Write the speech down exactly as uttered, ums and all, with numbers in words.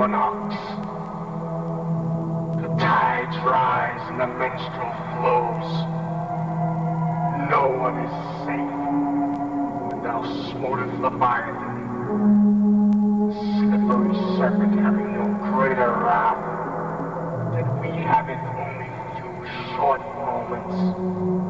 equinox. The tides rise and the menstrual flows. No one is safe when thou smotest Leviathan, slippery serpent having no greater wrath than we have in only few short moments.